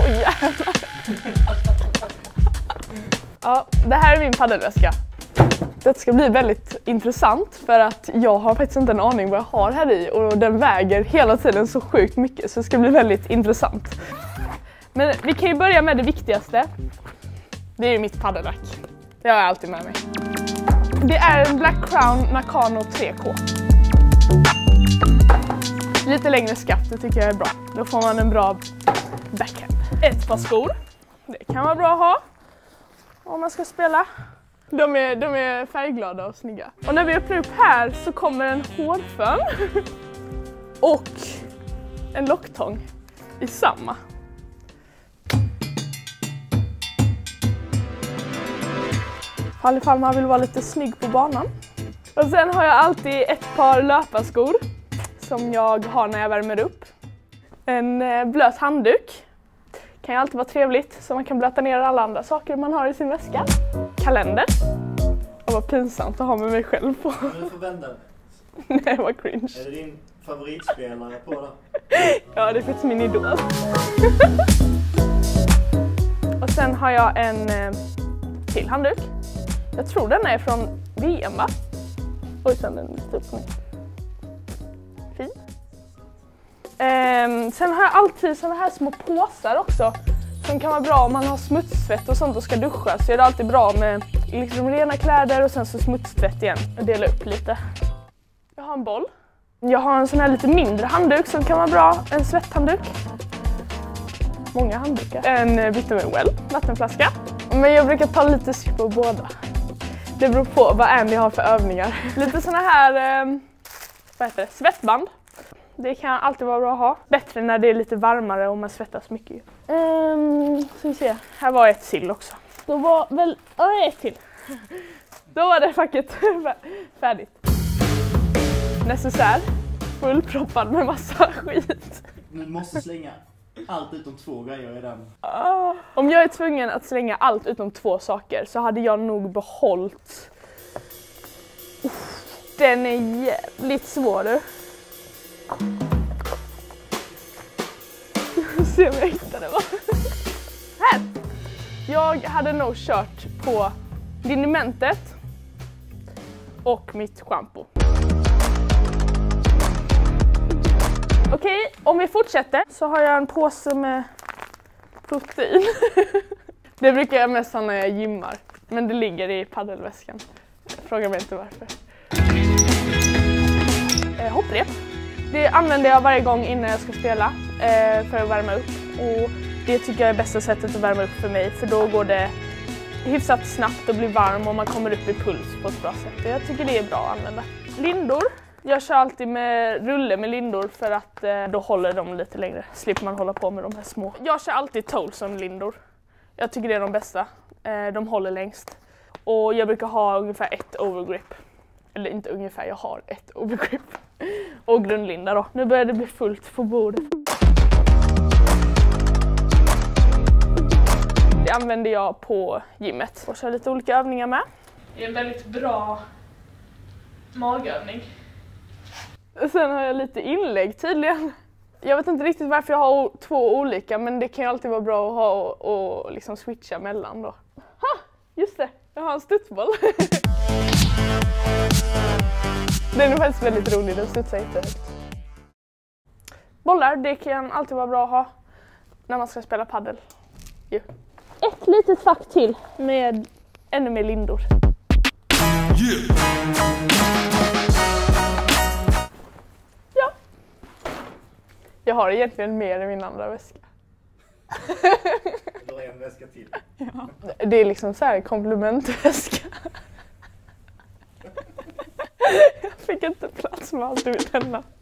Oj jävlar. Ja, det här är min paddelväska. Det ska bli väldigt intressant för att jag har faktiskt inte en aning vad jag har här i och den väger hela tiden så sjukt mycket så det ska bli väldigt intressant. Men vi kan ju börja med det viktigaste. Det är ju mitt paddelrack. Det har jag alltid med mig. Det är en Black Crown Nakano 3K. Lite längre skaft, det tycker jag är bra. Då får man en bra backhand. Ett par skor. Det kan vara bra att ha om man ska spela. De är färgglada och snygga. Och när vi öppnar upp här så kommer en hårfön och en locktång i samma. Ifall man vill vara lite snygg på banan. Och sen har jag alltid ett par löparskor som jag har när jag värmer upp. En blöt handduk. Kan ju alltid vara trevligt så man kan blöta ner alla andra saker man har i sin väska. Kalender. Och vad pinsamt att ha med mig själv på. Du får vända. Nej, vad cringe. Är det din favoritspelare på det? Ja, det är faktiskt min idol. Och sen har jag en till handduk. Jag tror den är från VM, va? Oj, sen den lite upp på mig. Fin. Sen har jag alltid såna här små påsar också. Som kan vara bra om man har smutssvett och sånt och ska duscha. Så är det alltid bra med liksom rena kläder och sen så smutstvätt igen. Och dela upp lite. Jag har en boll. Jag har en sån här lite mindre handduk som kan vara bra. En svetthandduk. Många handdukar. En Vitamin Well, vattenflaska. Men jag brukar ta lite sipp på båda. Det beror på vad Andy har för övningar. Lite såna här svettband. Det kan alltid vara bra att ha. Bättre när det är lite varmare och man svettas mycket. Så vi ser. Här var ett sill också. Då var väl ett till. Då var det facket färdigt. Necessär. Fullproppad med massa skit. Du måste slänga allt utom 2 grejer i den. Om jag är tvungen att slänga allt utom 2 saker så hade jag nog behållit... Den är jävligt svår du. Se om jag hittar det, va? Här! Jag hade nog kört på linimentet och mitt shampoo. Okej, om vi fortsätter så har jag en påse med protein. Det brukar jag mest ha när jag gymmar, men det ligger i paddelväskan. Fråga mig inte varför. Hopprep. Det använder jag varje gång innan jag ska spela för att värma upp. Och det tycker jag är bästa sättet att värma upp för mig. För då går det hyfsat snabbt och blir varm och man kommer upp i puls på ett bra sätt. Och jag tycker det är bra att använda. Lindor. Jag kör alltid med rulle med lindor för att då håller de lite längre. Slipper man hålla på med de här små. Jag kör alltid Tolson lindor. Jag tycker det är de bästa. De håller längst. Och jag brukar ha ungefär 1 overgrip. Eller inte ungefär, jag har 1 overgrip. Och grundlinda då. Nu börjar det bli fullt på bordet. Det använder jag på gymmet. Och kör lite olika övningar med. Det är en väldigt bra magövning. Sen har jag lite inlägg tydligen. Jag vet inte riktigt varför jag har 2 olika, men det kan ju alltid vara bra att ha och liksom switcha mellan då. Ha! Just det, jag har en studsboll. Den är faktiskt väldigt rolig, den studsar inte högt. Bollar, det kan alltid vara bra att ha när man ska spela paddel. Ett litet fack till med ännu mer lindor. Ja. Jag har egentligen mer i min andra väska. Du har en väska till. Ja. Det är liksom så här komplementväska. Jag fick inte plats med allt i denna.